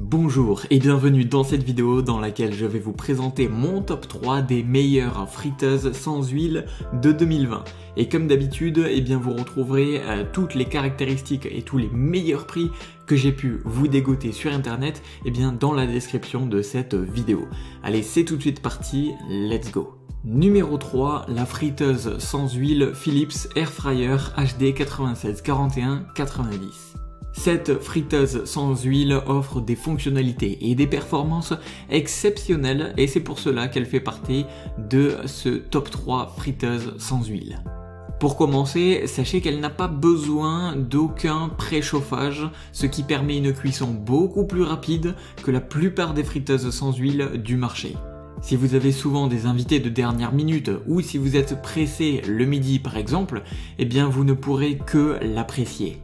Bonjour et bienvenue dans cette vidéo dans laquelle je vais vous présenter mon top 3 des meilleures friteuses sans huile de 2020. Et comme d'habitude, vous retrouverez toutes les caractéristiques et tous les meilleurs prix que j'ai pu vous dégoter sur internet dans la description de cette vidéo. Allez, c'est tout de suite parti, let's go! Numéro 3, la friteuse sans huile Philips Air Fryer HD 964190. Cette friteuse sans huile offre des fonctionnalités et des performances exceptionnelles et c'est pour cela qu'elle fait partie de ce top 3 friteuse sans huile. Pour commencer, sachez qu'elle n'a pas besoin d'aucun préchauffage, ce qui permet une cuisson beaucoup plus rapide que la plupart des friteuses sans huile du marché. Si vous avez souvent des invités de dernière minute ou si vous êtes pressé le midi par exemple, vous ne pourrez que l'apprécier.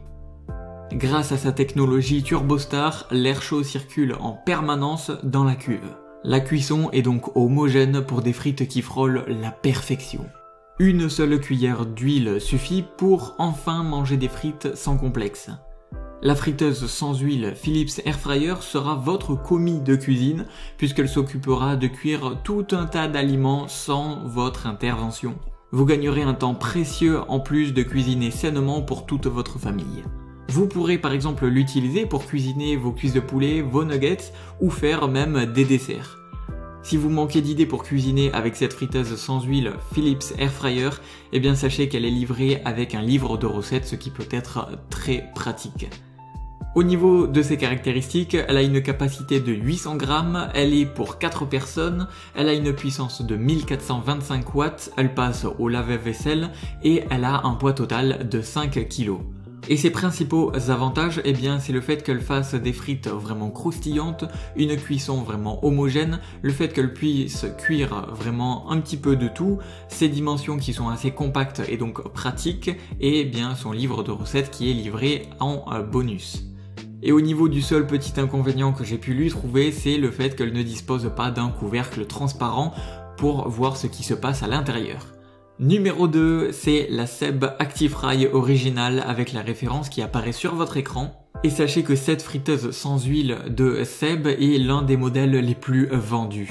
Grâce à sa technologie TurboStar, l'air chaud circule en permanence dans la cuve. La cuisson est donc homogène pour des frites qui frôlent la perfection. Une seule cuillère d'huile suffit pour enfin manger des frites sans complexe. La friteuse sans huile Philips Air Fryer sera votre commis de cuisine puisqu'elle s'occupera de cuire tout un tas d'aliments sans votre intervention. Vous gagnerez un temps précieux en plus de cuisiner sainement pour toute votre famille. Vous pourrez par exemple l'utiliser pour cuisiner vos cuisses de poulet, vos nuggets ou faire même des desserts. Si vous manquez d'idées pour cuisiner avec cette friteuse sans huile Philips Air Fryer, sachez qu'elle est livrée avec un livre de recettes, ce qui peut être très pratique. Au niveau de ses caractéristiques, elle a une capacité de 800 grammes, elle est pour 4 personnes, elle a une puissance de 1425 watts, elle passe au lave-vaisselle et elle a un poids total de 5 kg. Et ses principaux avantages, c'est le fait qu'elle fasse des frites vraiment croustillantes, une cuisson vraiment homogène, le fait qu'elle puisse cuire vraiment un petit peu de tout, ses dimensions qui sont assez compactes et donc pratiques, et son livre de recettes qui est livré en bonus. Et au niveau du seul petit inconvénient que j'ai pu lui trouver, c'est le fait qu'elle ne dispose pas d'un couvercle transparent pour voir ce qui se passe à l'intérieur. Numéro 2, c'est la Seb ActiFry originale avec la référence qui apparaît sur votre écran. Et sachez que cette friteuse sans huile de Seb est l'un des modèles les plus vendus.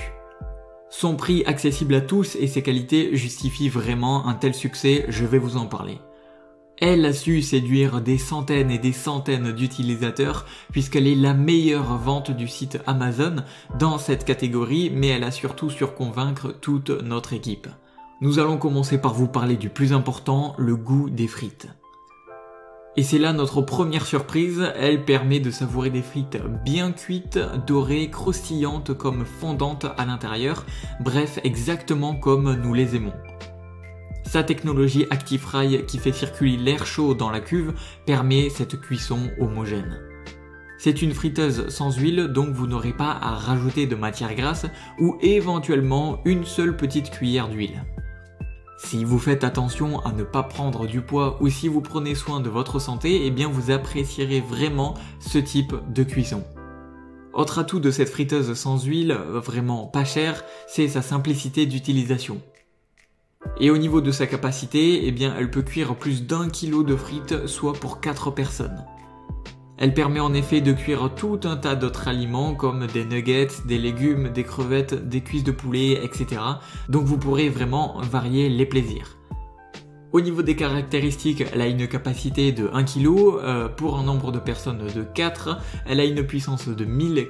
Son prix accessible à tous et ses qualités justifient vraiment un tel succès, je vais vous en parler. Elle a su séduire des centaines et des centaines d'utilisateurs puisqu'elle est la meilleure vente du site Amazon dans cette catégorie, mais elle a surtout su convaincre toute notre équipe. Nous allons commencer par vous parler du plus important, le goût des frites. Et c'est là notre première surprise, elle permet de savourer des frites bien cuites, dorées, croustillantes comme fondantes à l'intérieur, bref exactement comme nous les aimons. Sa technologie ActiFry qui fait circuler l'air chaud dans la cuve permet cette cuisson homogène. C'est une friteuse sans huile, donc vous n'aurez pas à rajouter de matière grasse ou éventuellement une seule petite cuillère d'huile. Si vous faites attention à ne pas prendre du poids ou si vous prenez soin de votre santé, vous apprécierez vraiment ce type de cuisson. Autre atout de cette friteuse sans huile, vraiment pas chère, c'est sa simplicité d'utilisation. Et au niveau de sa capacité, elle peut cuire plus d'1 kg de frites, soit pour 4 personnes. Elle permet en effet de cuire tout un tas d'autres aliments comme des nuggets, des légumes, des crevettes, des cuisses de poulet, etc. Donc vous pourrez vraiment varier les plaisirs. Au niveau des caractéristiques, elle a une capacité de 1 kg pour un nombre de personnes de 4. Elle a une puissance de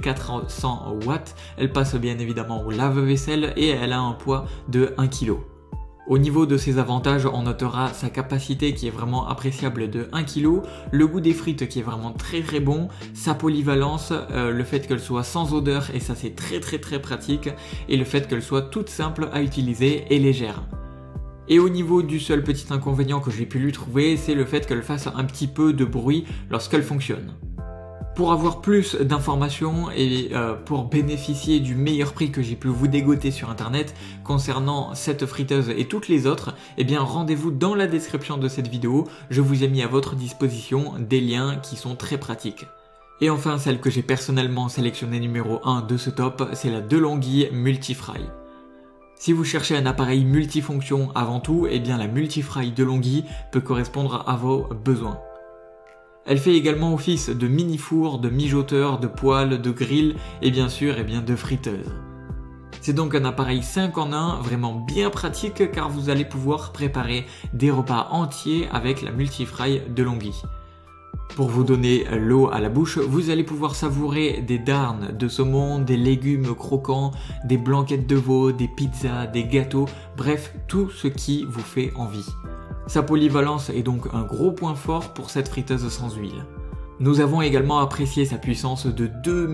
1400 watts. Elle passe bien évidemment au lave-vaisselle et elle a un poids de 1 kg. Au niveau de ses avantages, on notera sa capacité qui est vraiment appréciable de 1 kg, le goût des frites qui est vraiment très bon, sa polyvalence, le fait qu'elle soit sans odeur et ça c'est très pratique, et le fait qu'elle soit toute simple à utiliser et légère. Et au niveau du seul petit inconvénient que j'ai pu lui trouver, c'est le fait qu'elle fasse un petit peu de bruit lorsqu'elle fonctionne. Pour avoir plus d'informations et pour bénéficier du meilleur prix que j'ai pu vous dégoter sur internet concernant cette friteuse et toutes les autres, rendez-vous dans la description de cette vidéo, je vous ai mis à votre disposition des liens qui sont très pratiques. Et enfin, celle que j'ai personnellement sélectionnée numéro 1 de ce top, c'est la DeLonghi Multifry. Si vous cherchez un appareil multifonction avant tout, la Multifry DeLonghi peut correspondre à vos besoins. Elle fait également office de mini-four, de mijoteur, de poêle, de grill et bien sûr de friteuse. C'est donc un appareil 5 en 1 vraiment bien pratique car vous allez pouvoir préparer des repas entiers avec la Multifry de Longhi. Pour vous donner l'eau à la bouche, vous allez pouvoir savourer des darnes de saumon, des légumes croquants, des blanquettes de veau, des pizzas, des gâteaux, bref, tout ce qui vous fait envie. Sa polyvalence est donc un gros point fort pour cette friteuse sans huile. Nous avons également apprécié sa puissance de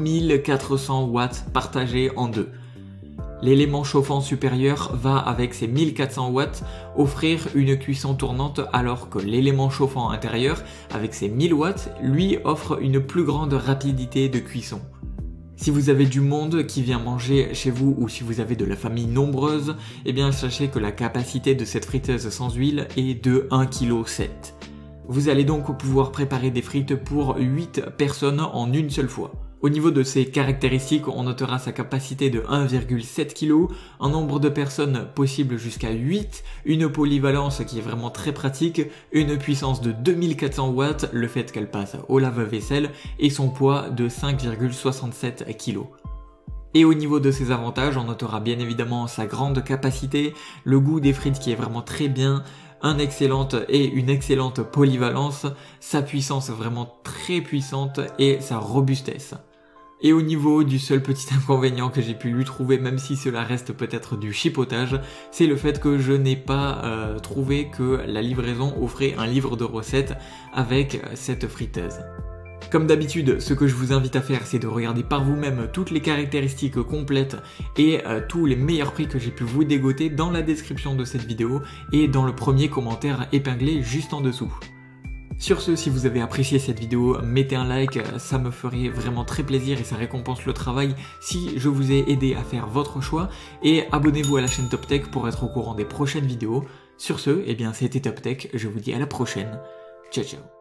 2400 watts partagée en deux. L'élément chauffant supérieur va avec ses 1400 watts offrir une cuisson tournante alors que l'élément chauffant intérieur avec ses 1000 watts lui offre une plus grande rapidité de cuisson. Si vous avez du monde qui vient manger chez vous ou si vous avez de la famille nombreuse, eh bien sachez que la capacité de cette friteuse sans huile est de 1,7 kg. Vous allez donc pouvoir préparer des frites pour 8 personnes en une seule fois. Au niveau de ses caractéristiques, on notera sa capacité de 1,7 kg, un nombre de personnes possible jusqu'à 8, une polyvalence qui est vraiment très pratique, une puissance de 2400 watts, le fait qu'elle passe au lave-vaisselle et son poids de 5,67 kg. Et au niveau de ses avantages, on notera bien évidemment sa grande capacité, le goût des frites qui est vraiment très bien, une excellente polyvalence, sa puissance vraiment très puissante et sa robustesse. Et au niveau du seul petit inconvénient que j'ai pu lui trouver, même si cela reste peut-être du chipotage, c'est le fait que je n'ai pas trouvé que la livraison offrait un livre de recettes avec cette friteuse. Comme d'habitude, ce que je vous invite à faire, c'est de regarder par vous-même toutes les caractéristiques complètes et tous les meilleurs prix que j'ai pu vous dégoter dans la description de cette vidéo et dans le premier commentaire épinglé juste en dessous. Sur ce, si vous avez apprécié cette vidéo, mettez un like, ça me ferait vraiment très plaisir et ça récompense le travail si je vous ai aidé à faire votre choix. Et abonnez-vous à la chaîne Top Tech pour être au courant des prochaines vidéos. Sur ce, eh bien c'était Top Tech, je vous dis à la prochaine. Ciao ciao.